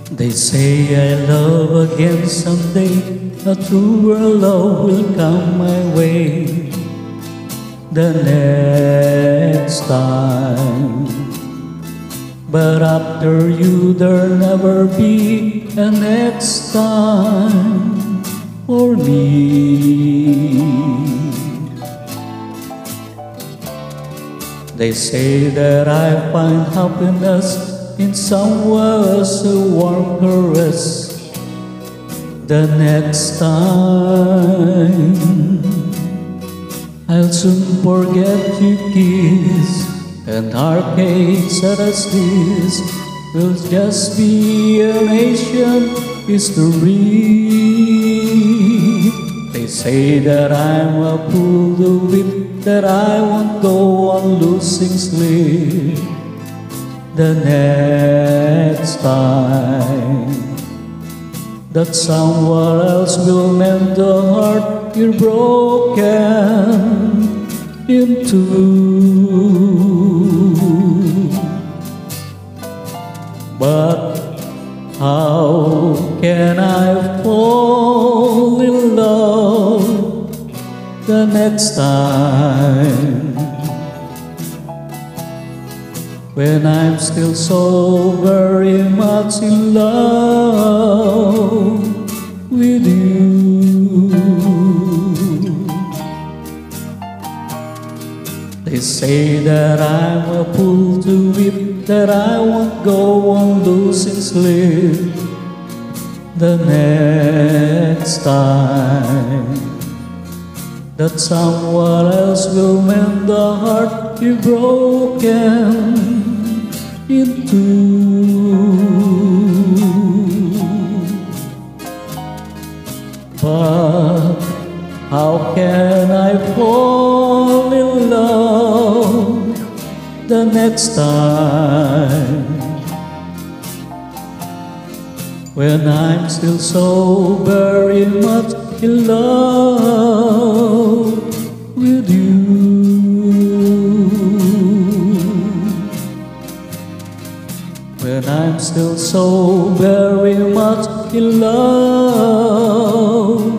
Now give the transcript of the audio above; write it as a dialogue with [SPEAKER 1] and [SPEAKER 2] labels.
[SPEAKER 1] They say I love again someday, a truer love will come my way the next time. But after you there'll never be a next time for me. They say that I find happiness in someone's warm caress the next time. I'll soon forget your kiss, and heartaches such as this will just be an ancient history. They say that I'm a fool to weep, that I won't go on losing sleep the next time, that someone else will mend the heart you're broken into. But how can I fall in love the next time when I'm still so very much in love with you? They say that I'm a fool to weep, that I won't go on losing sleep the next time, that someone else will mend the heart you've broken into. But how can I fall in love the next time when I'm still so very much in love with you? When I'm still so very much in love